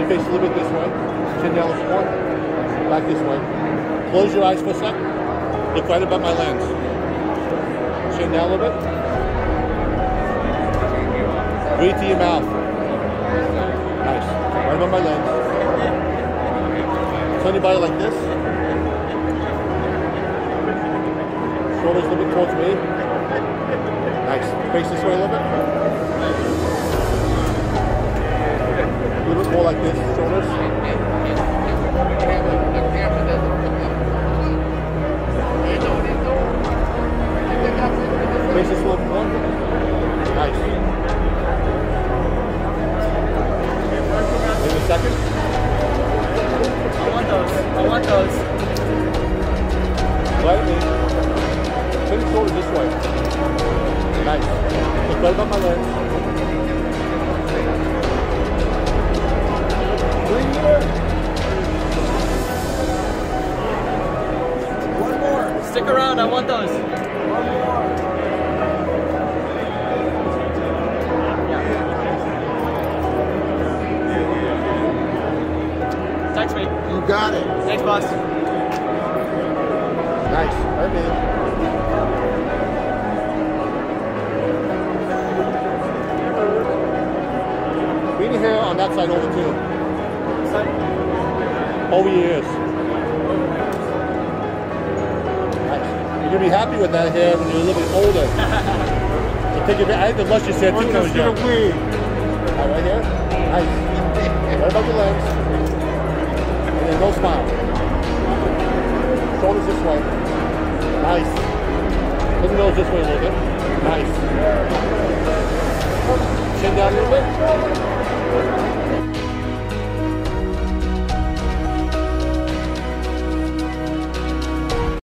face a little bit this way. Chin down a little more. Back this way. Close your eyes for a sec. Look right above my lens. Chin down a little bit. Breathe to your mouth. Nice. Right above my lens. Turn your body like this. Shoulders a little bit towards me. Nice. Face this way a little bit. A little bit more like this. Shoulders. Face this a little bit more. Nice. Wait a second. I want those. Right me. Turn your shoulders this way. Nice. Look right above my lens. 3 more. One more. Stick around. I want those. One more. Text me. You got it. Thanks, boss. Nice. Right me. Bring your hair on that side over too. Over your ears. Nice. You're gonna be happy with that hair when you're a little bit older. So take I had to lush your hair too when I was young. Right here. Nice. Right above your legs. And then no smile. Shoulders this way. Nice. Put the nose this way a little bit. Nice. Chin down a little bit.